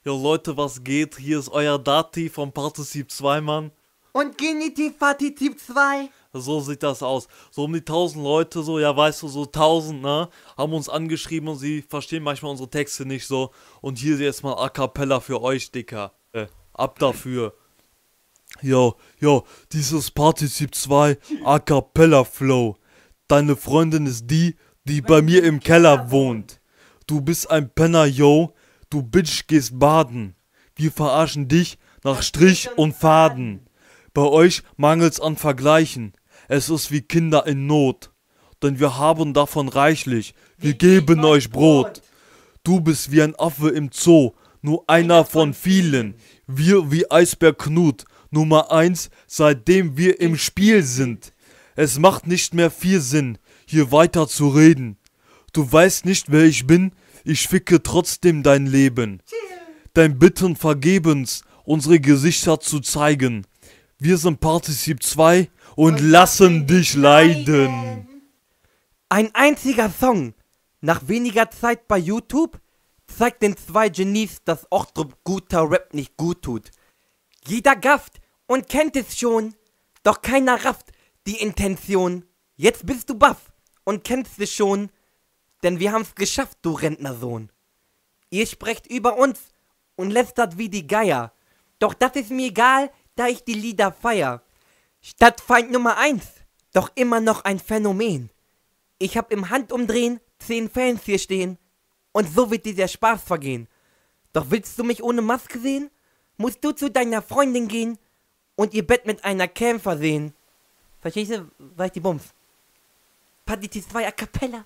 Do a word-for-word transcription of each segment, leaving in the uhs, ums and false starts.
Jo Leute, was geht? Hier ist euer Dati vom Partizip zwei, Mann. Und Genitiv Partizip zwei. So sieht das aus. So um die tausend Leute, so, ja weißt du, so tausend, ne, haben uns angeschrieben und sie verstehen manchmal unsere Texte nicht so. Und hier jetzt mal A Cappella für euch, Dicker. Äh, ab dafür. Jo, jo, dieses Partizip zwei A Cappella Flow. Deine Freundin ist die, die bei mir im Keller wohnt. Du bist ein Penner, yo. Du Bitch gehst baden. Wir verarschen dich nach Strich und Faden. Bei euch mangelt's an Vergleichen. Es ist wie Kinder in Not. Denn wir haben davon reichlich. Wir geben euch Brot. Du bist wie ein Affe im Zoo. Nur einer von vielen. Wir wie Eisberg Knut. Nummer eins, seitdem wir im Spiel sind. Es macht nicht mehr viel Sinn, hier weiter zu reden. Du weißt nicht, wer ich bin. Ich ficke trotzdem dein Leben. Dein Bitten vergebens, unsere Gesichter zu zeigen. Wir sind Partizip zwei und lassen dich leiden. Ein einziger Song, nach weniger Zeit bei YouTube, zeigt den zwei Genies, dass Ochtrup guter Rap nicht gut tut. Jeder gafft und kennt es schon, doch keiner rafft die Intention. Jetzt bist du baff und kennst es schon, denn wir haben's geschafft, du Rentnersohn. Ihr sprecht über uns und lästert wie die Geier. Doch das ist mir egal, da ich die Lieder feier. Stadtfeind Nummer eins, doch immer noch ein Phänomen. Ich hab im Handumdrehen zehn Fans hier stehen und so wird dir der Spaß vergehen. Doch willst du mich ohne Maske sehen, musst du zu deiner Freundin gehen und ihr Bett mit einer Cam versehen. Verstehst du? Weiß die Bums. Partizip zwei A Cappella.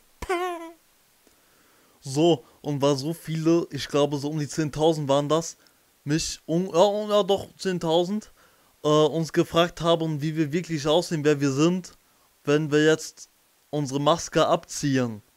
So, und weil so viele, ich glaube so um die zehntausend waren das, mich, um, ja, ja doch, zehntausend, äh, uns gefragt haben, wie wir wirklich aussehen, wer wir sind, wenn wir jetzt unsere Maske abziehen.